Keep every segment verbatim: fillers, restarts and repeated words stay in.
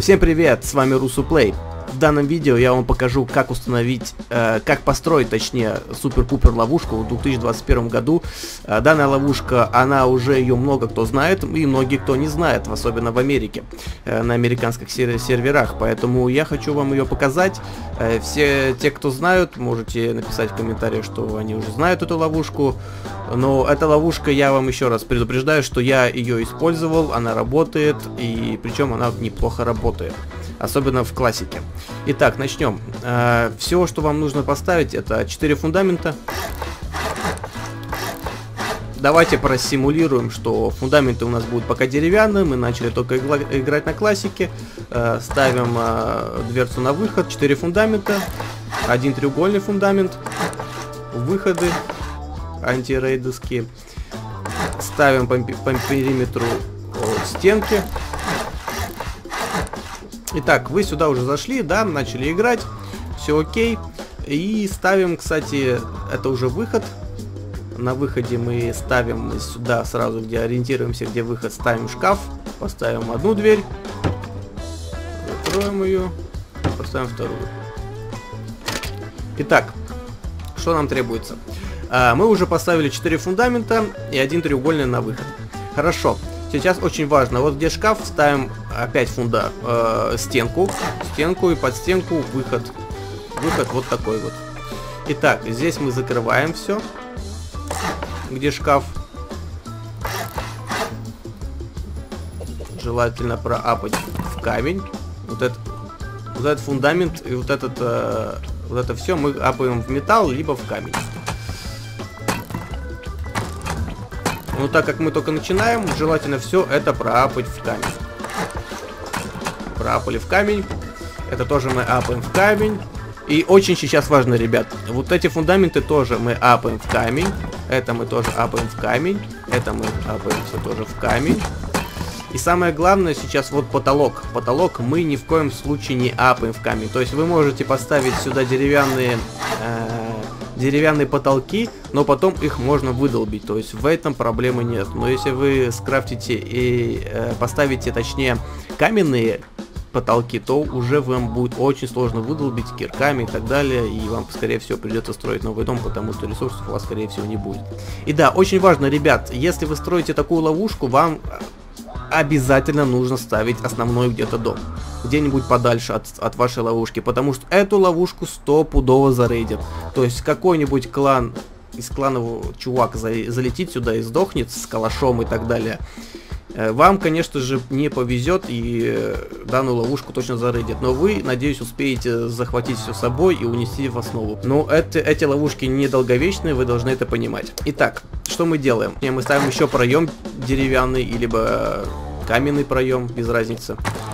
Всем привет, с вами RusuPlay. В данном видео я вам покажу, как установить, э, как построить, точнее, супер-пупер ловушку в две тысячи двадцать первом году. Э, данная ловушка, она уже ее много кто знает, и многие кто не знает, особенно в Америке, э, на американских сер серверах. Поэтому я хочу вам ее показать. Э, все те, кто знают, можете написать в комментариях, что они уже знают эту ловушку. Но эта ловушка, я вам еще раз предупреждаю, что я ее использовал, она работает, и причем она неплохо работает. Особенно в классике. Итак, начнем. Э, все, что вам нужно поставить, это четыре фундамента. Давайте просимулируем, что фундаменты у нас будут пока деревянные. Мы начали только играть на классике. Э, ставим э, дверцу на выход. четыре фундамента. Один треугольный фундамент. Выходы антирейдовские. Ставим по, по периметру стенки. Итак, вы сюда уже зашли, да, начали играть, все окей. И ставим, кстати, это уже выход. На выходе мы ставим сюда сразу, где ориентируемся, где выход, ставим шкаф. Поставим одну дверь, закроем ее, поставим вторую. Итак, что нам требуется? А, мы уже поставили четыре фундамента и один треугольный на выход. Хорошо. Сейчас очень важно, вот где шкаф, ставим опять фунда, э, стенку, стенку и под стенку выход, выход вот такой вот. Итак, здесь мы закрываем все, где шкаф, желательно проапать в камень, вот этот, вот этот фундамент и вот этот, э, вот это все мы апаем в металл либо в камень. Но так как мы только начинаем, желательно все это проапать в камень. Проапали в камень. Это тоже мы апаем в камень. И очень сейчас важно, ребят, вот эти фундаменты тоже мы апаем в камень. Это мы тоже апаем в камень. Это мы апаем все тоже в камень. И самое главное сейчас вот потолок. Потолок мы ни в коем случае не апаем в камень. То есть вы можете поставить сюда деревянные... Э деревянные потолки, но потом их можно выдолбить, то есть в этом проблемы нет. Но если вы скрафтите и э, поставите, точнее, каменные потолки, то уже вам будет очень сложно выдолбить кирками и так далее, и вам, скорее всего, придется строить новый дом, потому что ресурсов у вас, скорее всего, не будет. И да, очень важно, ребят, если вы строите такую ловушку, вам обязательно нужно ставить основной где-то дом. Где-нибудь подальше от, от вашей ловушки. Потому что эту ловушку стопудово зарейдят. То есть какой-нибудь клан, из кланов чувак за, залетит сюда и сдохнет с калашом и так далее. Вам, конечно же, не повезет и данную ловушку точно зарейдят. Но вы, надеюсь, успеете захватить все с собой и унести в основу. Но это, эти ловушки недолговечные, вы должны это понимать. Итак, что мы делаем? Мы ставим еще проем деревянный, либо каменный проем, без разницы.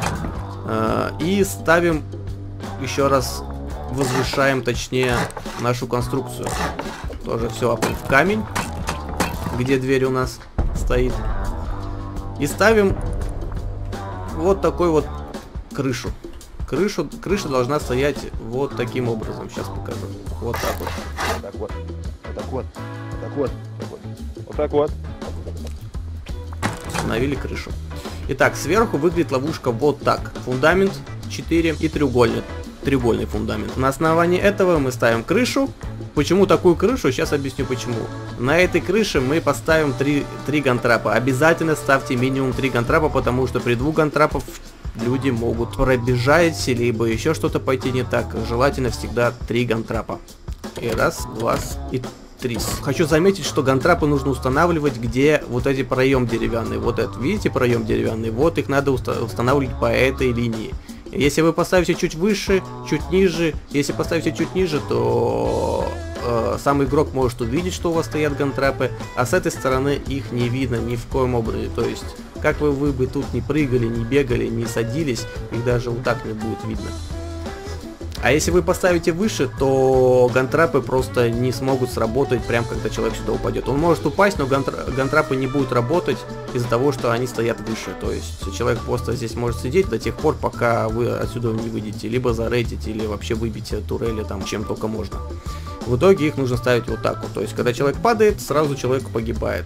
И ставим, еще раз возвышаем, точнее, нашу конструкцию. Тоже все апаем в камень, где дверь у нас стоит. И ставим вот такой вот крышу. Крышу, крыша должна стоять вот таким образом. Сейчас покажу. Вот так вот. Вот так вот. Вот так вот. Вот так вот. Вот так вот. Установили крышу. Итак, сверху выглядит ловушка вот так. Фундамент четыре и треугольный. Треугольный фундамент. На основании этого мы ставим крышу. Почему такую крышу? Сейчас объясню почему. На этой крыше мы поставим три, три гантрапа. Обязательно ставьте минимум три гантрапа, потому что при двух гантрапах люди могут пробежать, либо еще что-то пойти не так. Желательно всегда три гантрапа. И раз, два и три. Хочу заметить, что гантрапы нужно устанавливать, где вот эти проем деревянный. Вот этот, видите, проем деревянный? Вот их надо уста устанавливать по этой линии. Если вы поставите чуть выше, чуть ниже, если поставите чуть ниже, то э, сам игрок может увидеть, что у вас стоят гантрапы, а с этой стороны их не видно ни в коем образе. То есть, как вы, вы бы тут не прыгали, не бегали, не садились, их даже вот так не будет видно. А если вы поставите выше, то гантрапы просто не смогут сработать, прям когда человек сюда упадет. Он может упасть, но гантра гантрапы не будут работать из-за того, что они стоят выше. То есть человек просто здесь может сидеть до тех пор, пока вы отсюда не выйдете, либо зарейдите, или вообще выбьете турели, там, чем только можно. В итоге их нужно ставить вот так вот. То есть когда человек падает, сразу человек погибает.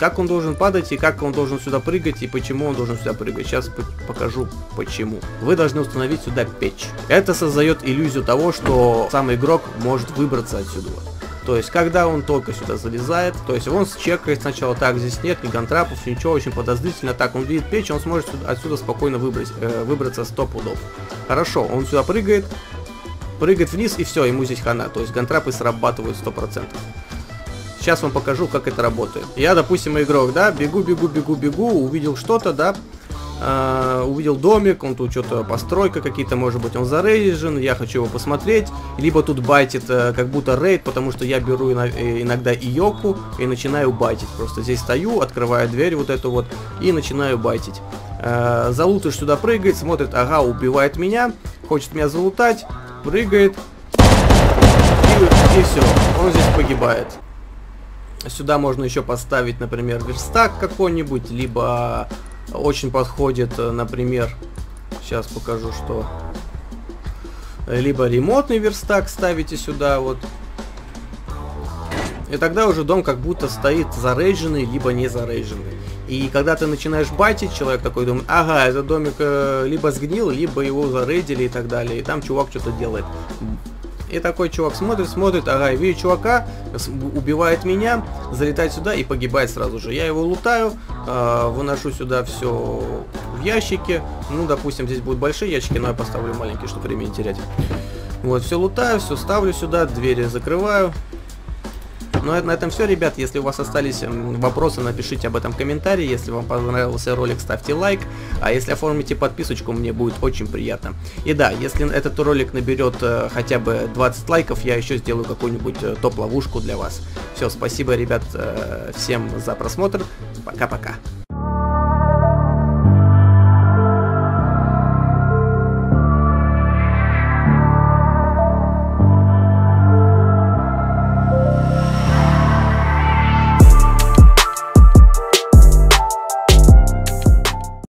как он должен падать и как он должен сюда прыгать и почему он должен сюда прыгать. Сейчас покажу почему. Вы должны установить сюда печь. Это создает иллюзию того, что сам игрок может выбраться отсюда. То есть, когда он только сюда залезает, то есть он чекает сначала, так, здесь нет ни гантрапов, ничего, очень подозрительно, так, он видит печь, он сможет отсюда спокойно выбрать, э, выбраться сто пудов. Хорошо, он сюда прыгает, прыгает вниз, и все, ему здесь хана, то есть гантрапы срабатывают сто процентов. Сейчас вам покажу, как это работает. Я, допустим, игрок, да, бегу, бегу, бегу, бегу, увидел что-то, да, Uh, увидел домик, он тут что-то постройка какие-то, может быть, он зарейджен, я хочу его посмотреть, либо тут байтит uh, как будто рейд, потому что я беру иногда Иоку и начинаю байтить. Просто здесь стою, открываю дверь вот эту вот и начинаю байтить. Uh, залутыш сюда прыгает, смотрит, ага, убивает меня, хочет меня залутать, прыгает и, и все, он здесь погибает. Сюда можно еще поставить, например, верстак какой-нибудь, либо очень подходит, например, сейчас покажу, что либо ремонтный верстак ставите сюда, вот. И тогда уже дом как будто стоит зарейдженный, либо не зарейдженный. И когда ты начинаешь байтить, человек такой думает, ага, этот домик э, либо сгнил, либо его зарейдили и так далее. И там чувак что-то делает. И такой чувак смотрит, смотрит, ага, видит чувака, убивает меня, залетает сюда и погибает сразу же. Я его лутаю, э, выношу сюда все в ящики. Ну, допустим, здесь будут большие ящики, но я поставлю маленькие, чтобы время не терять. Вот, все лутаю, все ставлю сюда, двери закрываю. Ну, на этом все, ребят. Если у вас остались вопросы, напишите об этом в комментарии. Если вам понравился ролик, ставьте лайк. А если оформите подписочку, мне будет очень приятно. И да, если этот ролик наберет э, хотя бы двадцать лайков, я еще сделаю какую-нибудь э, топ-ловушку для вас. Все, спасибо, ребят, э, всем за просмотр. Пока-пока.